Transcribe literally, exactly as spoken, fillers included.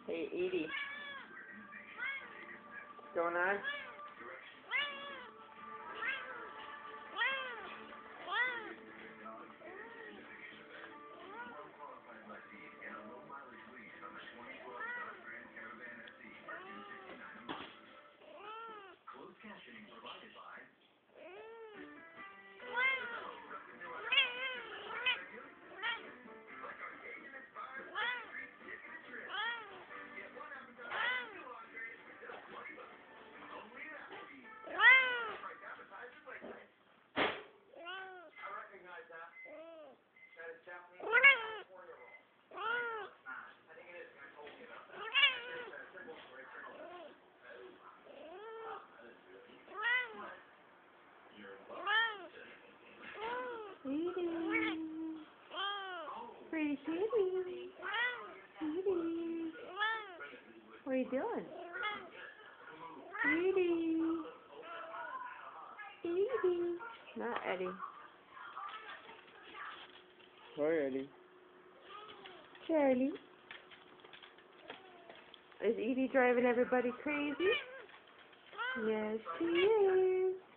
Hey, Edie. What's going on? Edie. Pretty kitty. Edie. What are you doing? Edie. Edie. Not Eddie. Hi, Eddie. Charlie. Is Edie driving everybody crazy? Yes, she is.